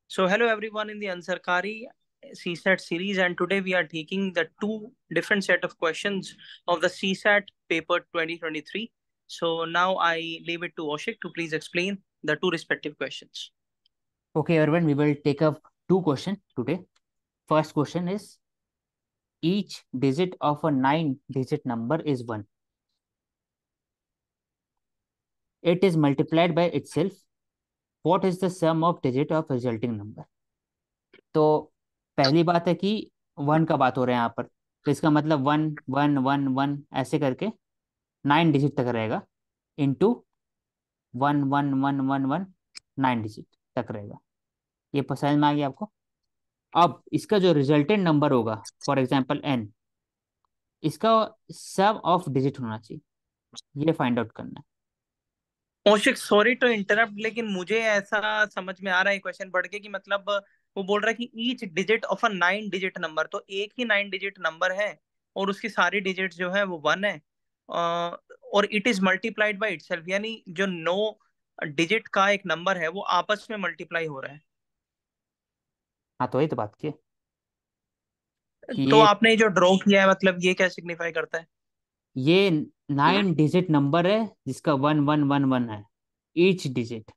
So, hello everyone in the Ansarkari CSAT series, and today we are taking the two different set of questions of the CSAT paper 2023. So, now I leave it to Oshik to please explain the two respective questions. Okay, everyone, we will take up two questions today. First question is, each digit of a 9-digit number is 1. It is multiplied by itself. What is the sum of digit of resulting number? तो पहली बात है कि 1 का बात हो रहा है यहाँ पर, तो इसका मतलब 1 1 1 1 ऐसे करके 9 डिजिट तक रहेगा, इंटू 1 1 1 1 1 9 डिजिट तक रहेगा। ये समझ में आ गया आपको? अब इसका जो रिजल्टेंट नंबर होगा, फॉर एग्जाम्पल n, इसका सम ऑफ डिजिट होना चाहिए, ये फाइंड आउट करना है। ओशिक, सॉरी टू इंटरप्ट, लेकिन मुझे ऐसा समझ में आ रहा है क्वेश्चन पढ़ के कि मतलब वो बोल रहा है कि each digit of a 9 digit number, तो एक ही 9 डिजिट नंबर है और उसकी सारी डिजिट जो है वो 1 है। और it is multiplied by itself, यानी जो 9 डिजिट का एक नंबर है वो आपस में मल्टीप्लाई हो रहा है। हाँ, तो वही तो बात की कि तो ये आपने जो ड्रॉ किया है, मतलब ये क्या सिग्निफाई करता है? ये 9 डिजिट नंबर है जिसका 1 1 1 1 है ईच डिजिट,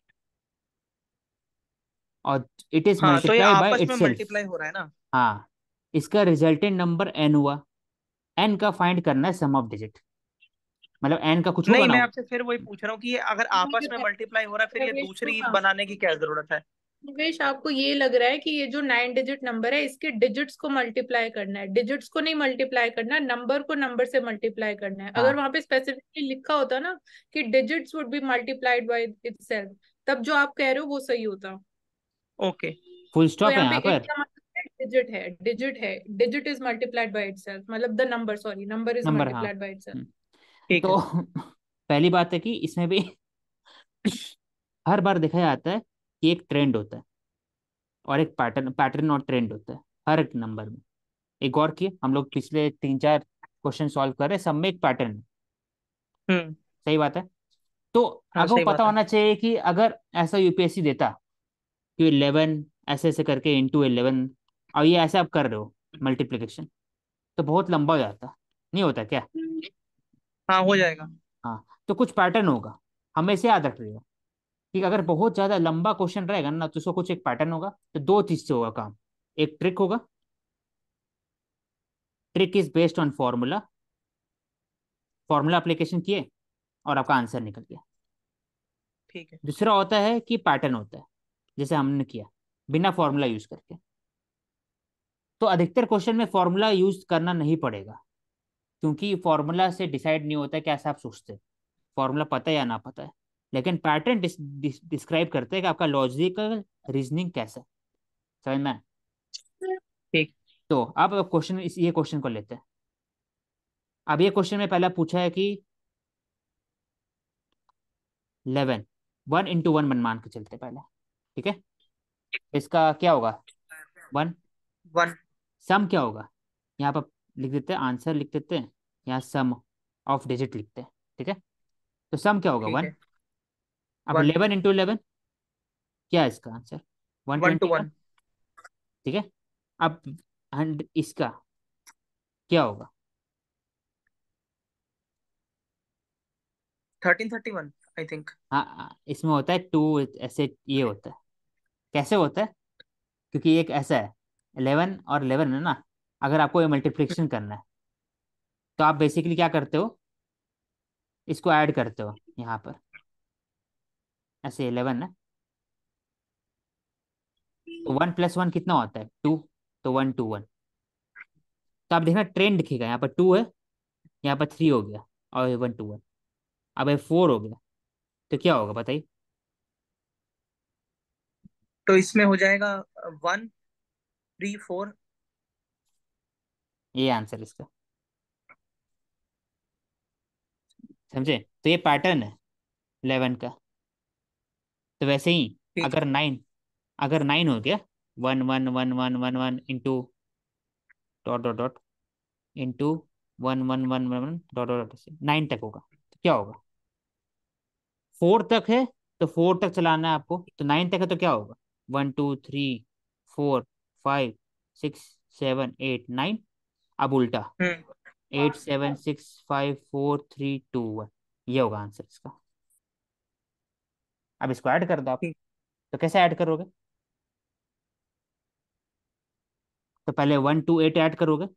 और इट इज हाँ, तो ये मल्टीप्लाई बाय आपस में इटसेल्फ। मल्टीप्लाई हो रहा है ना। हाँ, इसका रिजल्टेंट नंबर n हुआ। n का फाइंड करना है सम ऑफ डिजिट, मतलब n का कुछ होगा नहीं, ना। मैं आपसे फिर वही पूछ रहा हूँ कि ये अगर आपस में मल्टीप्लाई हो रहा है फिर ये रमेश तो दूसरी हाँ, बनाने की क्या जरूरत है? रमेश आपको ये लग रहा है कि ये जो 9 डिजिट नंबर है इसके डिजिट्स को मल्टीप्लाई करना है। डिजिट्स को नहीं मल्टीप्लाई करना, नंबर को नंबर से मल्टीप्लाई करना है। अगर हाँ, वहां पे स्पेसिफिकली लिखा होता ना कि digits would be multiplied by itself, तब जो आप कह रहे हो वो सही होता। ओके। फुल तो स्टॉप है यहाँ पे यहाँ इट पर। का मतलब डिजिट है, डिजिट है, digit is multiplied by itself, मतलब the number, sorry, number is number, हाँ। Multiplied by itself. हम्म, ठीक है। तो पहली बात है कि इसमें भी हर बार देखा जाता है कि एक ट्रेंड होता है और एक पैटर्न पैटर्न और ट्रेंड होता है हर एक नंबर में। एक और किए, हम लोग पिछले 3 4 क्वेश्चन सॉल्व कर रहे हैं, सब में एक पैटर्न है। हम्म। सही बात है। तो हाँ, आपको सही पता बात है। होना चाहिए कि अगर ऐसा यूपीएससी देता कि 11 ऐसे ऐसे करके इंटू 11, और ये ऐसे आप कर रहे हो मल्टीप्लिकेशन, तो बहुत लंबा हो जाता, नहीं होता क्या? हाँ, हो जाएगा। हाँ, तो कुछ पैटर्न होगा, हमेशा याद रखिएगा कि अगर बहुत ज्यादा लंबा क्वेश्चन रहेगा ना तो उसका कुछ एक पैटर्न होगा। तो दो चीज से होगा काम। एक ट्रिक होगा, trick is based on formula, formula application किए और आपका आंसर निकल गया। ठीक है। दूसरा होता है कि पैटर्न होता है, जैसे हमने किया बिना फॉर्मूला यूज करके। तो अधिकतर क्वेश्चन में फॉर्मूला यूज करना नहीं पड़ेगा, क्योंकि फॉर्मूला से डिसाइड नहीं होता है कैसा आप सोचते हैं, फॉर्मूला पता है या ना पता है। लेकिन पैटर्न डिस्क्राइब करते हैं कि आपका लॉजिकल रीजनिंग कैसा है। समझ में आया? ठीक। तो अब क्वेश्चन इस ये क्वेश्चन को लेते हैं। अब ये क्वेश्चन में पहला पूछा है कि 11, 1 इंटू 1 मन मान के चलते पहले। ठीक है, इसका क्या होगा? 1। 1। सम क्या होगा? यहाँ पर लिख देते हैं, आंसर लिख देते हैं, यहाँ सम ऑफ डिजिट लिखते हैं। ठीक है, तो सम क्या होगा? ठीक 1। है। अब 1। 11 इंटू 11, क्या है इसका आंसर? One 1 to twenty 1। ठीक है। अब इसका क्या होगा? 1331, आई थिंक। हाँ, इसमें होता है 2, ऐसे ये होता है। कैसे होता है? क्योंकि एक ऐसा है, 11 और 11 है ना, अगर आपको ये मल्टीप्लिकेशन करना है तो आप बेसिकली क्या करते हो, इसको ऐड करते हो यहाँ पर। ऐसे 11 है, तो 1 + 1 कितना होता है? 2। तो 1 2 1। तो आप देखना ट्रेंड दिखेगा, यहाँ पर 2 है, यहाँ पर 3 हो गया, और 1 2 1। अब ये 4 हो गया, तो क्या होगा बताइए? तो इसमें हो जाएगा 1 3 4। ये आंसर इसका। समझे? तो ये पैटर्न है 11 का। तो वैसे ही ठीक है। अगर 9 हो गया, 1 1 1 1 1 1 into dot dot dot into 1 1 1 1 1 dot dot dot से 9 तक होगा, तो क्या होगा? 4 तक है, तो 4 तक चलाना है आपको, तो 9 तक है तो क्या होगा? 1 2 3 4 5 6 7 8 9। अब उल्टा, हम्म 8 7 6 5 4 3 2 1। ये होगा आंसर इसका। अब इसको ऐड कर दो आप। ठीक तो कैसे ऐड करोगे? तो पहले 1 2 8 ऐड करोगे,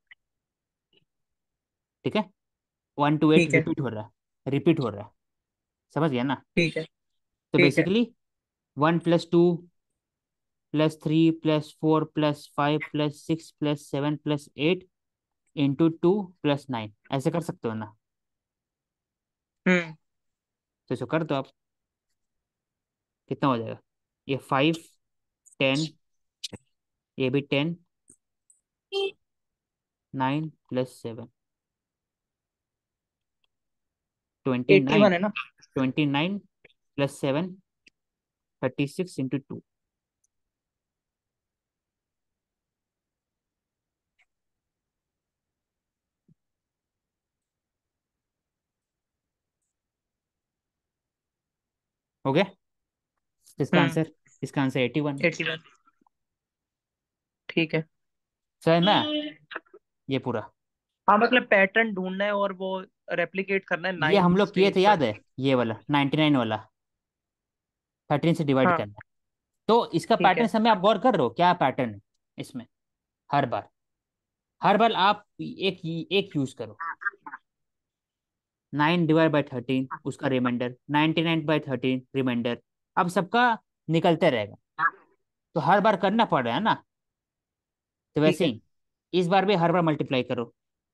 ठीक है। 1 2 8 ठीक है। रिपीट हो रहा है, रिपीट हो रहा है, समझ गया ना? ठीक है। तो ठीक है। बेसिकली 1 + 2 + 3 + 4 + 5 + 6 + 7 + 8 × 2 + 9, ऐसे कर सकते हो ना? हम्म तो इसको कर दो आप, कितना हो जाएगा? ये 5 10, ये भी 10, 9 + 7 एट्टी 29, वन है ना? 29 + 7 36 × 2। हो गया? तो हम्म इसका आंसर 81 है। 81। ठीक है। समझ में आया ये पूरा? हाँ मतलब पैटर्न ढूंढना है और वो रेप्लिकेट करना है ये हम 9 लोग किए थे, स्टेट्स याद में। है? ये वाला 99 वाला, 13 से डिवाइड हाँ करना है। तो इसका ठीक पैटर्न है। समय आप गौर कर रहे हो क्या पैटर्न है इसमें? हर बार, हर बार आप एक एक यूज करो। 9 ÷ 13 उसका रिमाइंडर, 99/13 रिमाइंडर। अब सबका निकलते रहेगा, तो हर बार करना पड़ रहा है ना। तो ठीक वैसे है। ही इस बार भी हर बार मल्टीप्लाई करो,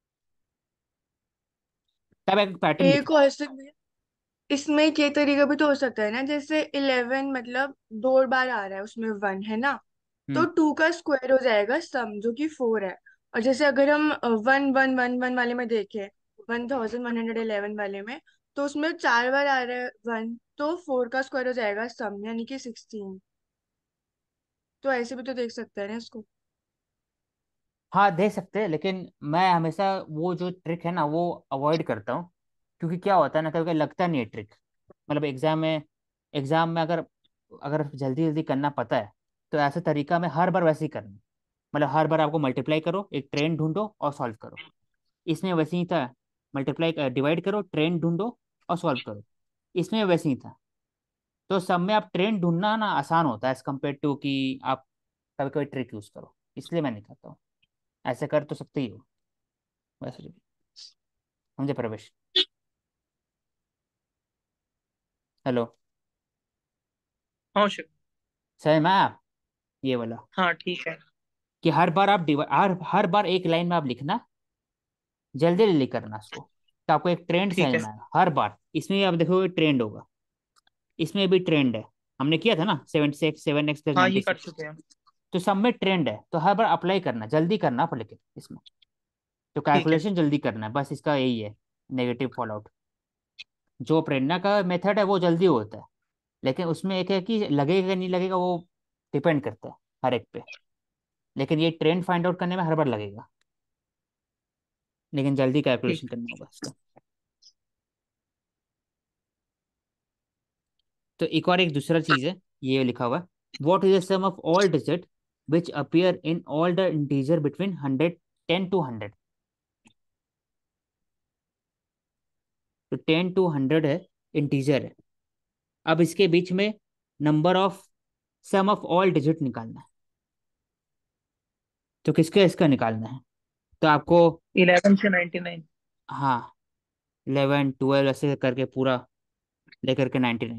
तब एक पैटर्न दिखे। एक और इसमें एक ये तरीका भी तो हो सकता है ना, जैसे 11 मतलब 2 बार आ रहा है उसमें 1 है ना, तो हम्म 2 का स्क्वायर हो जाएगा सम जो कि 4 है। और जैसे अगर हम 1111 वाले में देखें, 1111 वाले में, तो उसमें 4 बार आ रहा है 1, तो 4 का स्क्वायर हो जाएगा सम यानी कि 16। तो ऐसे भी तो देख सकते हैं ना इसको। हाँ दे सकते हैं, लेकिन मैं हमेशा वो जो ट्रिक है ना वो अवॉइड करता हूँ। क्योंकि क्या होता है ना, कभी कभी लगता नहीं है ट्रिक। मतलब एग्जाम में अगर अगर जल्दी जल्दी करना पता है, तो ऐसा तरीका में हर बार वैसे ही करना। मतलब हर बार आपको मल्टीप्लाई करो, एक ट्रेंड ढूंढो और सॉल्व करो। इसमें वैसे ही था, मल्टीप्लाई डिवाइड करो, ट्रेंड ढूंढो और सॉल्व करो। इसमें वैसे ही था। तो सब में आप ट्रेंड ढूंढना ना आसान होता है एज कम्पेयर टू कि आप कभी कभी ट्रिक यूज करो, इसलिए मैं नहीं करता हूँ। ऐसे कर तो सकते ही हो वैसे भी। समझे प्रवेश? हेलो? हाँ शिव। सही में आप, ये वाला, हाँ ठीक है। कि हर बार आप हर बार एक लाइन में आप लिखना, जल्दी जल्दी करना उसको। तो आपको एक ट्रेंड समझ ठीक है। में आएगा हर बार। इसमें आप देखोगे ट्रेंड होगा, इसमें भी ट्रेंड है। हमने किया था ना 7x हाँ ये कर +96। चुके हैं। तो सब में ट्रेंड है, तो हर बार अप्लाई करना, जल्दी करना पर लेकिन इसमें तो ठीक है। कैलकुलेशन जल्दी करना है, बस इसका यही है नेगेटिव फॉल आउट। जो प्रेरणा का मेथड है वो जल्दी होता है, लेकिन उसमें एक है कि लगेगा नहीं लगेगा, वो डिपेंड करता है हर एक पे। लेकिन ये ट्रेंड फाइंड आउट करने में हर बार लगेगा, लेकिन जल्दी ठीक कैलकुलेशन है। करना होगा इसका। तो एक और एक दूसरा चीज है, ये लिखा हुआ है, what is the sum of all digit which appear in all the integer between 110 to 100। तो 10 to 100 है, इंटीजर है। अब इसके बीच में number of sum of all digit निकालना है। तो किसका इसका निकालना है? तो आपको, 11 से 99। हाँ, 11 12 ऐसे करके पूरा लेकर के 99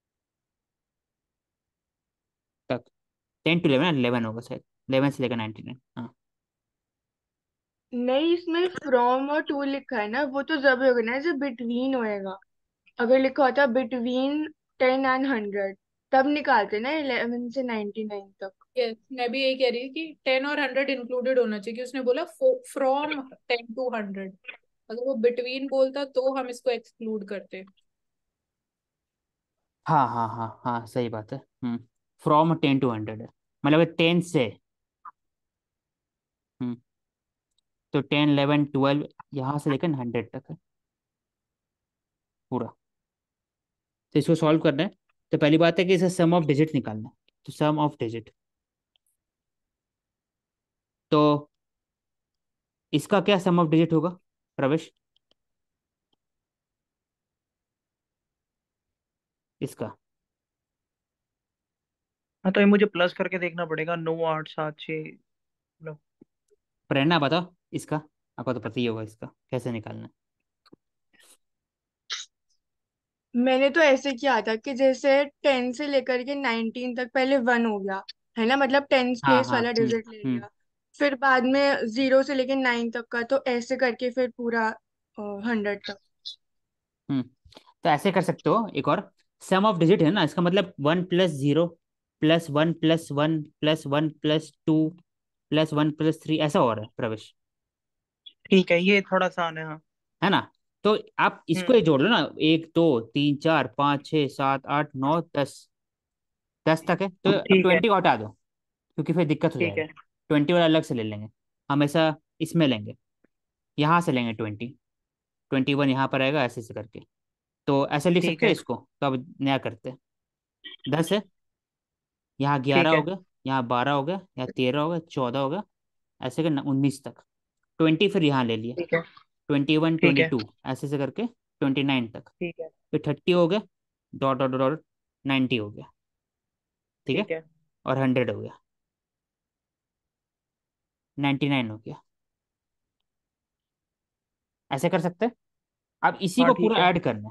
तक। 10 to 11, 11 होगा शायद, 11 से लेकर 99। हाँ नहीं, इसमें फ्रॉम और टू लिखा है ना, वो तो जब होगा ना जब बिटवीन होएगा। अगर लिखा होता बिटवीन 10 and 100, तब निकालते ना 11 से 99 तक। यस, मैं भी यही कह रही थी कि 10 और 100 इंक्लूडेड होना चाहिए, कि उसने बोला फ्रॉम 10 to 100। अगर वो बिटवीन बोलता तो हम इसको एक्सक्लूड करते। हाँ हाँ हाँ हाँ, सही बात है। फ्रॉम 10 to 100 है, मतलब 10 से। हम्म तो 10 11 12 यहाँ से लेकर 100 तक है पूरा। तो इसको सॉल्व करना है। तो पहली बात है कि इसे सम ऑफ डिजिट निकालना है। तो सम ऑफ डिजिट, तो इसका क्या सम ऑफ डिजिट होगा प्रवेश, इसका? हाँ तो ये मुझे प्लस करके देखना पड़ेगा, 9 8 7 6 मतलब। प्रेरणा बताओ इसका, आपको तो पता ही होगा इसका कैसे निकालना है। मैंने तो ऐसे किया था कि जैसे 10 से लेकर के 19 तक पहले 1 हो गया, है ना, मतलब 10 हाँ स्पेस हाँ, वाला डिजिट ले हम्म। लिया। फिर बाद में 0 से लेकर 9 तक का, तो ऐसे करके फिर पूरा 100 तक। हम्म। तो ऐसे कर सकते हो एक और, सम ऑफ डिजिट है ना, इसका मतलब 1+0 +1+1 +1+2 +1+3 ऐसा हो रहा है प्रवेश, ठीक है, ये थोड़ा आसान है, हाँ। है ना? तो आप इसको हम्म। ही जोड़ लो ना, 1 2 3 4 5 6 7 8 9 10, 10 तक है, तो अब ठीक है। 20 को हटा दो क्योंकि फिर दिक्कत हो ठीक जाएगा। है। 20 वाला अलग से ले लेंगे, हमेशा इसमें लेंगे, यहाँ से लेंगे 20, 21 यहाँ पर आएगा ऐसे ऐसे करके। तो ऐसे लिख ठीक सकते हैं है। इसको, तो अब नया करते हैं। 10 है, यहाँ 11 ठीक हो है। गया, यहाँ 12 हो गया, यहाँ 13 हो गया, 14 हो गया, ऐसे कर 19 तक। 20 फिर यहाँ ले लिया, ठीक है। 21 ठीक है। 22 ऐसे से करके 29 तक। ठीक है। फिर 30 हो गया, डॉट डॉट डॉट, 90 हो गया, ठीक है, ठीक है। और 100 हो गया, 99 हो गया। ऐसे कर सकते हैं। अब इसी हाँ को ठीक पूरा है। ऐड करना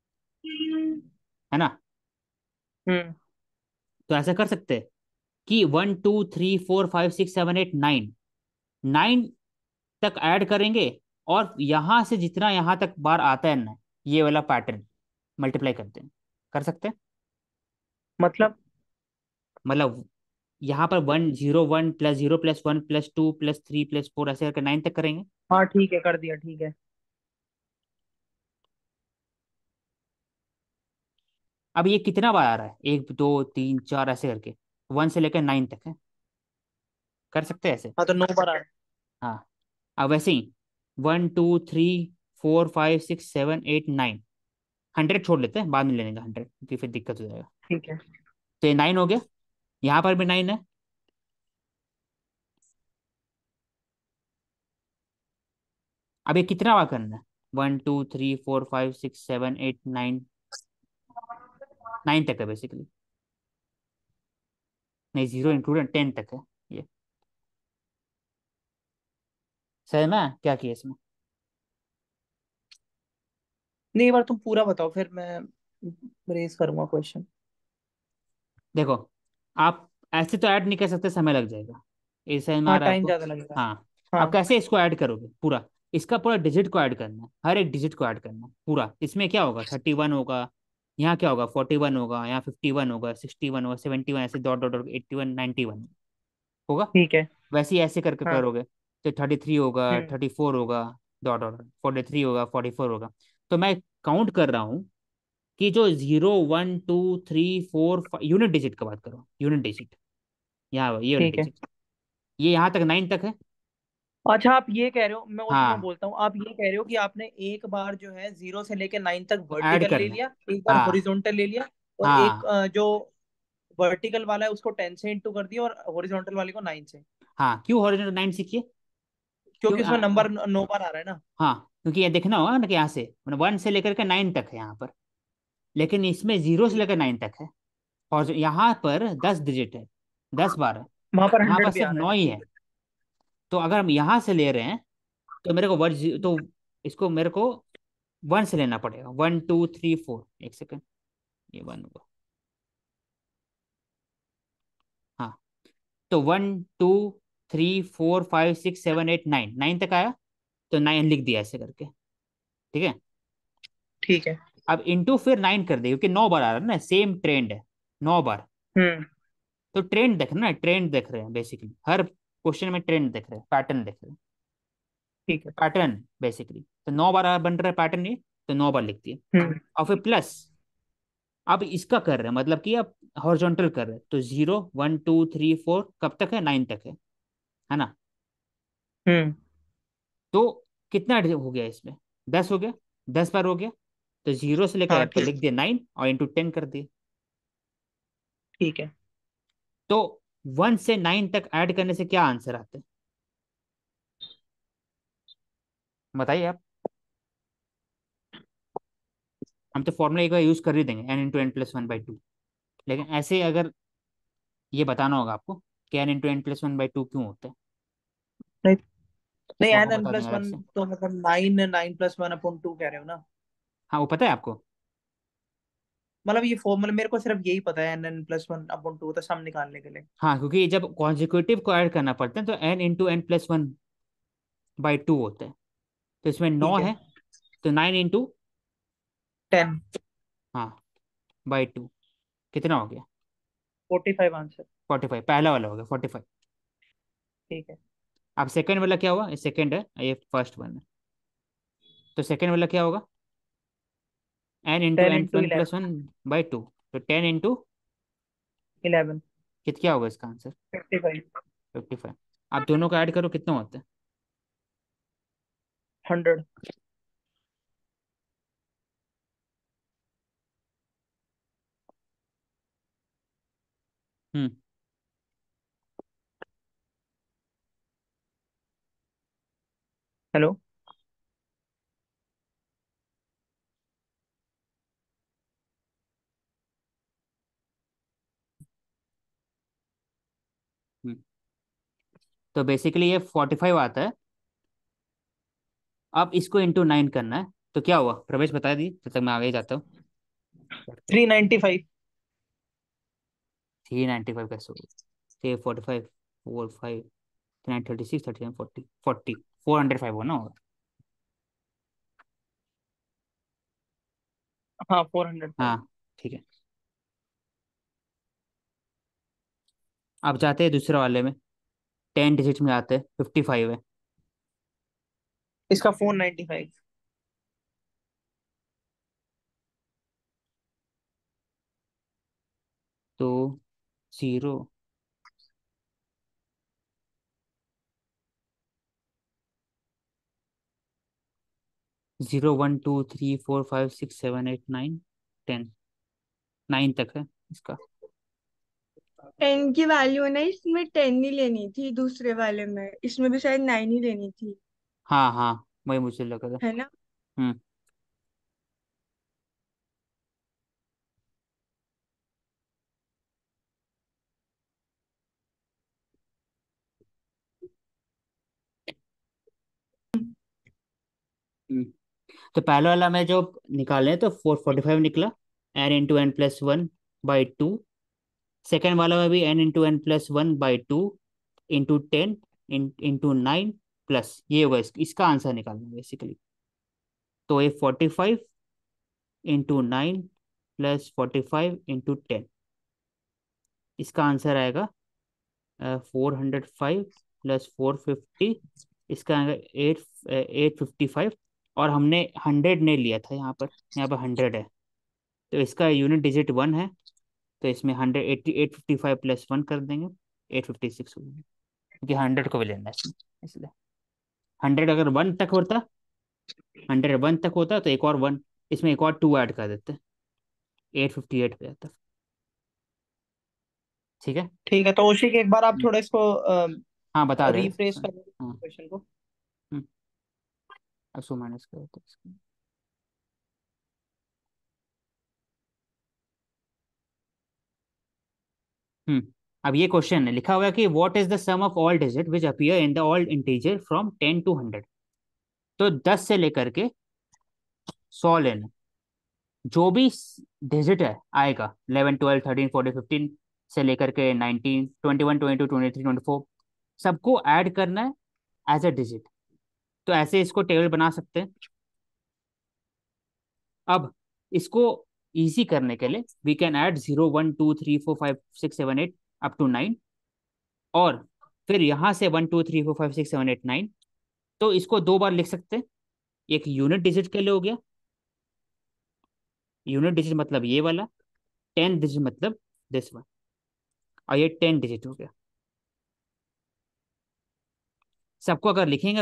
है ना? हम्म। तो ऐसा कर सकते हैं कि 1 2 3 4 5 6 7 8 9, 9 तक ऐड करेंगे, और यहां से जितना यहां तक बार आता है ना, ये वाला पैटर्न मल्टीप्लाई करते हैं। कर सकते हैं, मतलब। मतलब यहाँ पर 1 0 1 +0 +1 +2 +3 +4 ऐसे करके 9 तक करेंगे। हाँ ठीक है, कर दिया, ठीक है। अब ये कितना बार आ रहा है, 1 2 3 4 ऐसे करके 1 से लेकर 9 तक है। कर सकते हैं ऐसे। हाँ तो 9 बार आ। हाँ, अब वैसे ही 1 2 3 4 5 6 7 8 9, 100 छोड़ लेते हैं, बाद में लेने का 100 क्योंकि फिर दिक्कत हो जाएगा। ठीक है। तो ये 9 हो गया, यहाँ पर भी 9 है। अब ये कितना बार करना है, 1 2 3 4 5 6 7 8 9, 9 तक है बेसिकली, नहीं 0 इंक्लूडेड 10 तक है ये। सही में क्या किया इसमें? नहीं, एक बार तुम पूरा बताओ, फिर मैं रेस करूंगा क्वेश्चन। देखो, आप ऐसे तो ऐड नहीं कर सकते, समय लग जाएगा, ये समझ में आ हाँ, रहा है टाइम आपको? ज्यादा लगेगा। हाँ। आप हाँ। कैसे इसको ऐड करोगे पूरा, इसका पूरा डिजिट को ऐड करना है, हर एक डिजिट को ऐड करना है पूरा। इसमें क्या होगा, 31 होगा, यहाँ क्या होगा, 41 होगा, यहाँ 51 होगा, 61 होगा, 71 ऐसे डॉट डॉट डॉट, 81 91 होगा। ठीक है। वैसे ही ऐसे करके हाँ। करोगे तो 33 होगा, हम्म। 34 होगा, डॉट डॉट, 43 होगा, 44 होगा। तो मैं काउंट कर रहा हूँ कि जो 0 1 2 3 4 5 यूनिट डिजिट का बात करो, यूनिट डिजिट, यहाँ ये वाले ठीक है। डिजिट, ये यहाँ तक 9 तक है। अच्छा, आप ये कह रहे हो, मैं और मैं हाँ, बोलता हूँ, आप ये कह रहे हो कि आपने एक बार जो है 0 से लेकर 9 तक तो ऐड वर्टिकल ले करना है। लिया, एक बार हाँ हॉरिजॉन्टल ले लिया, और एक हाँ जो वर्टिकल वाला है उसको 10 से इंटू कर दिया, और हॉरिजॉन्टल वाले को 9 से। हाँ, क्यों हॉरिजॉन्टल 9 सीखिए? क्यों क्योंकि उसमें नंबर 9 बार आ रहा है ना। हाँ, क्योंकि ये देखना होगा ना कि यहाँ से 1 से लेकर के 9 तक है यहाँ पर, लेकिन इसमें 0 से लेकर 9 तक है, और यहाँ पर 10 डिजिट है, 10 बार है, वहां पर यहाँ पर 100 भी सिर्फ आ रहा 9 ही है। तो अगर हम यहाँ से ले रहे हैं तो मेरे को तो इसको मेरे को 1 से लेना पड़ेगा, 1 2 3 4, एक सेकेंड, ये 1 होगा। हाँ, तो 1 2 3 4 5 6 7 8 9, 9 तक आया, तो 9 लिख दिया ऐसे करके, ठीक है। ठीक है। अब इंटू फिर 9 कर दे, क्योंकि 9 बार आ रहा है ना, सेम ट्रेंड है, 9 बार। हम्म। तो ट्रेंड देख रहे हैं ना, ट्रेंड देख रहे हैं बेसिकली, हर क्वेश्चन में ट्रेंड देख रहे हैं, पैटर्न देख रहे हैं, ठीक है। Pattern basically. तो 9 बार बन रहा है पैटर्न ये, तो 9 बार लिख दिए। हम्म। और फिर प्लस, अब इसका कर रहे हैं, मतलब कि अब हॉरिजॉन्टल कर रहे हैं, तो 0 1 2 3 4 कब तक है, 9 तक है ना? हम्म। तो कितना हो गया इसमें, 10 हो गया, 10 बार हो गया। तो 0 से लेकर हाँ अब तो ठीक। लिख दिया 9 और इंटू 10 कर दिए। ठीक है। तो 1 से 9 तक ऐड करने से क्या आंसर आता है, बताइए आप। हम तो फॉर्मूला एक बार यूज कर ही देंगे, n × n+1/2, लेकिन ऐसे अगर ये बताना होगा आपको कि n × n+1/2 क्यों होता है, नहीं नहीं, वो एन आपको एन बता प्लस देंगे अलग वन से। तो मतलब 9 9 + 1/2 कह रहे हो ना? हाँ, वो पता है आपको। मतलब ये फॉर्मूला मेरे को सिर्फ यही पता है, n n+1/2 तो सम निकालने के लिए। हाँ, क्योंकि जब कॉन्जिक्यूटिव को ऐड करना पड़ता है तो n × n+1/2 होता है। तो इसमें 9 ठीक है। है, तो 9 × 10। हाँ बाई टू कितना हो गया? 45 आंसर। 45, पहला वाला हो गया 45। ठीक है। अब सेकंड वाला क्या होगा, ये सेकंड है, ये फर्स्ट वन है, तो सेकंड वाला क्या होगा? n × 10 n into n plus 11। One by two, तो 10 × 11। क्या होगा इसका आंसर? 55। 55। आप दोनों को ऐड करो, कितना होता है? 100। हम्म। हेलो। हम्म। तो बेसिकली ये 45 आता है। अब इसको × 9 करना है, तो क्या हुआ प्रवेश, बता दी तब तक मैं आगे ही जाता हूँ। 395। 395 कैसे होगा? 345, 45, 936, 39, 40, 40, 405 होना होगा। हाँ, 405। हाँ ठीक है। अब जाते हैं दूसरे वाले में, 10 डिजिट में आते हैं, 55 है। इसका 495। तो 0, 0 1 2 3 4 5 6 7 8 9 10, 9 तक है इसका। 10 की वैल्यू है ना, इसमें 10 ही लेनी थी, दूसरे वाले में इसमें भी शायद 9 ही लेनी थी। हाँ हाँ, वही मुझे लगा था। है ना? हम्म। हम्म। तो पहले वाला में जो निकाले तो 445 निकला, n × n+1/2। सेकेंड वाला में भी n × n+1/2 × 10 × 9 प्लस ये होगा, इसका आंसर निकालना बेसिकली। तो ये 45 × 9 प्लस 45 × 10, इसका आंसर आएगा 405 प्लस 450, इसका आएगा 855। और हमने 100 ने लिया था यहाँ पर 100 है, तो इसका यूनिट डिजिट 1 है, तो इसमें 100 855 प्लस 1 कर देंगे, 856 हो गया, क्योंकि 100 को भी लेना है इसमें, इसलिए 100 अगर 1 तक होता, 101 तक होता तो एक और 1, इसमें एक और 2 ऐड कर देते, 858 हो जाता। ठीक है। ठीक है, तो उसी के एक बार आप हम्म, थोड़ा इसको हाँ बता दे। रिफ्रेश कर हाँ। क्वेश्चन को। हम्म, 100 माइनस कर देते इसको। हम्म। अब ये क्वेश्चन है, लिखा हुआ है कि what is the sum of all digit which appear in the all integer from 10 to 100। तो 10 से लेकर के 100 लेना, जो भी डिजिट है आएगा, 11 12 13 14 15 से लेकर के 19 21 22 23 24, सबको ऐड करना है एज अ डिजिट। तो ऐसे इसको टेबल बना सकते हैं। अब इसको इजी करने के लिए we can add 0 1 2 3 4 5 6 7 8 up to 9, और फिर यहाँ से 1 2 3 4 5 6 7 8 9। तो इसको दो बार लिख सकते हैं, एक यूनिट डिजिट के लिए हो गया, यूनिट डिजिट मतलब ये वाला, 10 डिजिट मतलब दिस वन, और ये 10 डिजिट हो गया। सबको अगर लिखेंगे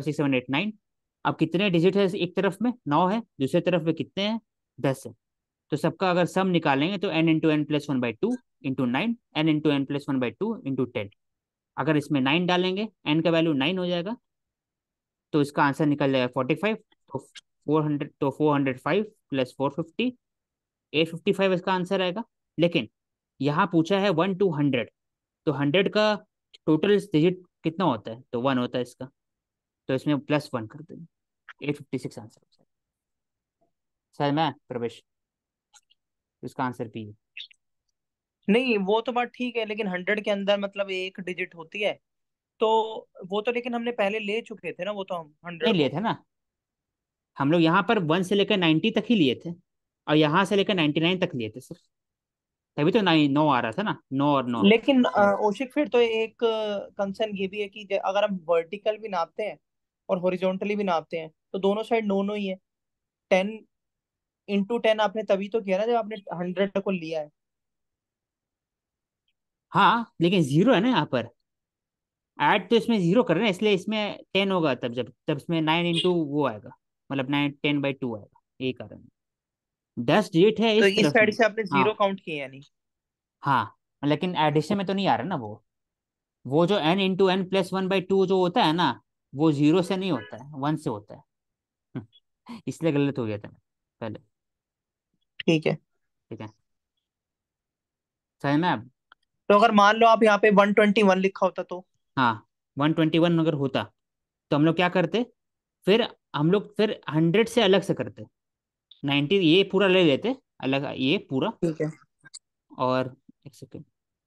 1 2 3 4 5 6 7 8 9, अब कितने डिजिट है, एक तरफ में 9 है, दूसरी तरफ में कितने हैं, 10 है। तो सबका अगर सम निकालेंगे तो n into n plus one by two into nine, n into n plus one by two into ten. अगर इसमें 9 डालेंगे, n का वैल्यू 9 हो जाएगा, तो इसका आंसर निकल जाएगा 45। तो 400, तो 405 प्लस 450, 855 इसका आंसर आएगा। लेकिन यहाँ पूछा है 1 to 100, तो 100 का टोटल डिजिट कितना होता है, तो 1 होता है इसका, तो इसमें +1 कर देंगे, 856 आंसर हो जाएगा। सर मैं प्रवेश, इसका आंसर बी है। नहीं वो तो बात ठीक है, लेकिन 100 के अंदर मतलब एक डिजिट होती है, तो वो तो लेकिन हमने पहले ले चुके थे ना, वो तो हम ये 100 लिए को। थे ना हम लोग, यहाँ पर 1 से लेकर 90 तक ही लिए थे, और यहाँ से लेकर 99 तक लिए थे सिर्फ, तभी तो 9 आ रहा था ना, 9 और 9। लेकिन औशिक फिर तो एक कंसर्न ये भी है कि अगर हम वर्टिकल भी नापते हैं और हॉरिजॉन्टली भी नापते हैं तो दोनों साइड नो नो ही है। 10 into 10 आपने तभी तो किया ना जब आपने 100 को लिया है। हाँ लेकिन जीरो है ना यहाँ पर, ऐड तो इसमें जीरो कर रहे हैं, इसलिए इसमें 10 होगा तब, जब इसमें 9 इंटू वो आएगा, मतलब 9 10/2 आएगा, यही कारण है। 10 डिजिट है तो इस इस तरफ साइड में। से आपने हाँ 0 काउंट किए यानी। हाँ, लेकिन एडिशन में तो नहीं आ रहा ना वो जो n into n plus one by two जो होता है ना, वो जीरो से नहीं होता है, 1 से होता है। इसलिए गलत हो गया था पहले। ठीक है। ठीक है, समझ में अब। तो अगर मान लो आप यहाँ पे 121 लिखा होता तो। हाँ, 121 अगर होता तो हम लोग क्या करते, फिर हम लोग फिर 100 से अलग से करते, 90 ये पूरा ले लेते अलग, ये पूरा, ठीक है। और एक सेकेंड,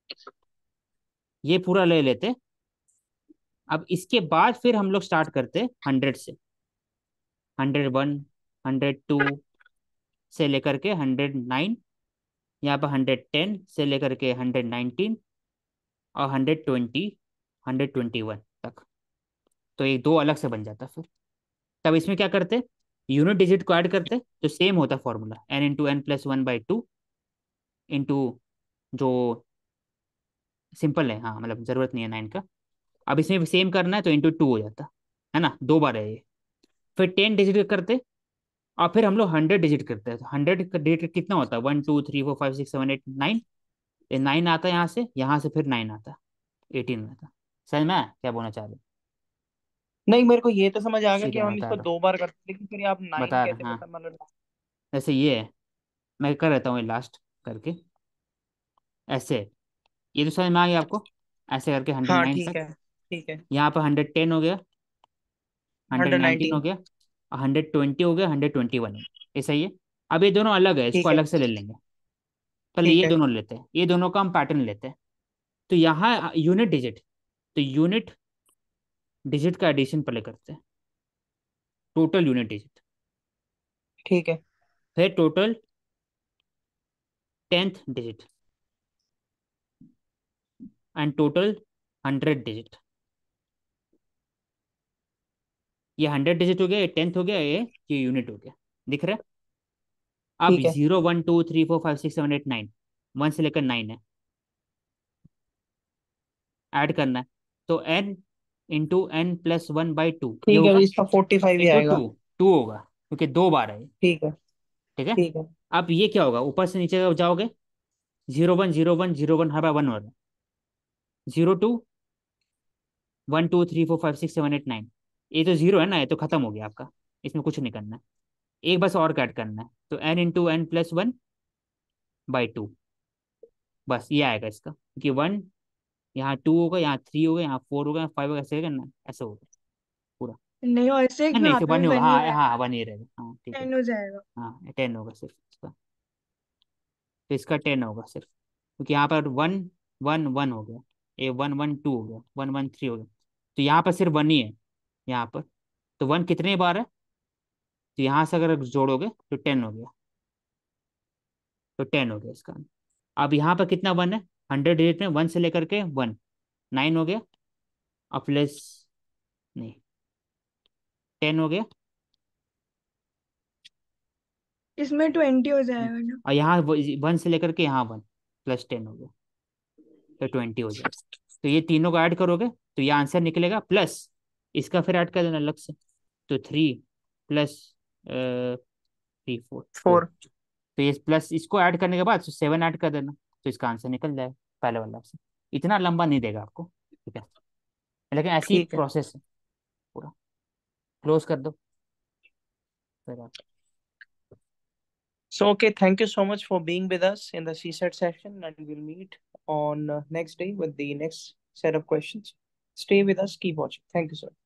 ये पूरा ले लेते। अब इसके बाद फिर हम लोग स्टार्ट करते 100 से, 101, 102 से लेकर के 109, यहाँ पर 110 से लेकर के 119, और 120, 121 तक। तो ये दो अलग से बन जाता फिर। तब इसमें क्या करते, यूनिट डिजिट को ऐड करते, तो सेम होता formula, n into n plus one by two into, जो सिंपल है, हाँ मतलब जरूरत नहीं है 9 का। अब इसमें भी सेम करना है तो इंटू 2 हो जाता है ना, 2 बार है ये। फिर 10 डिजिट करते, और फिर हम लोग 100 डिजिट करते हैं, तो 100 का डिजिट कितना होता है, 1 2 3 4 5 6 7 8 9। ये 9 आता है यहाँ से फिर 9 आता है, 18 आता है। समझ में आया क्या बोलना चाह रहे हो? नहीं मेरे को ये तो समझ आ गया कि सीधे मैं हम बता इसको रहा हूँ, 2 बार करते, लेकिन फिर आप 9 बता कैसे रहा, हाँ पता मतलब। जैसे ये है, मैं कर रहता हूँ ये लास्ट करके, ऐसे, ये तो समझ में आ गया आपको, ऐसे करके हंड्रेड हाँ नाइन ठीक तक। है। ठीक है। यहाँ पर 110 हो गया, 119 हो 119। गया, 120 हो गया, 121 हो गया, ऐसा ही है। अब ये दोनों अलग है, इसको ठीक है। अलग से ले लेंगे। पहले ठीक ये है। दोनों लेते हैं, ये दोनों का हम पैटर्न लेते हैं। तो यहाँ यूनिट डिजिट, तो यूनिट डिजिट का एडिशन पहले करते हैं, टोटल यूनिट डिजिट, ठीक है। फिर total 10th digit, and total 100 digit. ये 100 डिजिट हो गया, ये 10th हो गया, ये यूनिट हो गया, दिख रहा है। अब ठीक है। 0 1 2 3 4 5 6 7 8 9, 1 से लेकर 9 है, ऐड करना है। तो n into n plus one by two ये ठीक है, तो होगा, इसका 45 ही इंटू आएगा। टू, टू होगा क्योंकि 2 बार है ये। ठीक है। ठीक है। ठीक है। अब ये क्या होगा, ऊपर से नीचे जाओगे, 0 1 0 1 0 1 हर बार 1 हो रहा है, 0 2 1 2 3 4 5 6 7 8 9, ये तो जीरो है ना, ये तो खत्म हो गया आपका, इसमें कुछ नहीं करना है। एक बस और ऐड करना है, तो n into n plus one by two, बस ये आएगा इसका, क्योंकि 1, यहाँ 2 होगा, यहाँ 3 होगा, यहाँ 4 होगा, 5 होगा, ऐसे करना, ऐसे होगा पूरा। नहीं, और ऐसे नहीं नहीं, यहाँ सिर्फ पे 1 भी होगा, वन ही हाँ रहेगा, हाँ 1 ही रहेगा, हाँ ठीक है। 10 हो जाएगा। हाँ 10 होगा सिर्फ इसका, तो इसका 10 होगा सिर्फ, क्योंकि यहाँ पर 1 1 1 हो गया, ये 1 1 2 हो गया, 1 1 3 हो गया, तो यहाँ पर सिर्फ 1 ही है यहाँ पर। तो 1 कितने बार है, तो यहाँ से अगर जोड़ोगे तो 10 हो गया, तो 10 हो गया इसका। अब यहाँ पर कितना 1 है, 100 डिजिट में 1 से लेकर के 1, 9 हो गया, और प्लस, नहीं, 10 हो गया, इसमें 20 हो जाएगा ना। और यहाँ 1 से लेकर के यहाँ 1, प्लस 10 हो गया, तो 20 हो जाएगा। तो ये तीनों को ऐड करोगे तो ये आंसर निकलेगा, प्लस इसका फिर ऐड कर देना अलग से, तो 3 प्लस 3 4 4, 4। तो ये प्लस इसको ऐड करने के बाद 7 ऐड कर देना, तो इसका आंसर निकल जाएगा पहले वाला ऑप्शन। इतना लंबा नहीं देगा आपको, ठीक है, लेकिन ऐसी ठीक है। प्रोसेस है पूरा। क्लोज कर दो फिर आप। So, okay, thank you so much for being with us in the CSET session, and we'll meet on next day with the next set of questions. Stay with us, keep watching. Thank you, sir.